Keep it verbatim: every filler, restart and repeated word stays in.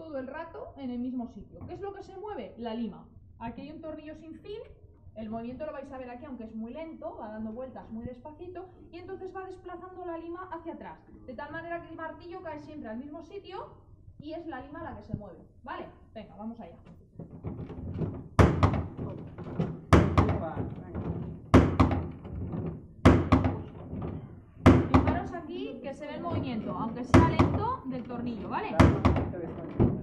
todo el rato en el mismo sitio. ¿Qué es lo que se mueve? La lima. Aquí hay un tornillo sin fin, el movimiento lo vais a ver aquí, aunque es muy lento, va dando vueltas muy despacito, y entonces va desplazando la lima hacia atrás, de tal manera que el martillo cae siempre al mismo sitio y es la lima la que se mueve, ¿vale? Venga, vamos allá. Fijaros aquí que se ve el movimiento, aunque sea lento, del tornillo, ¿vale?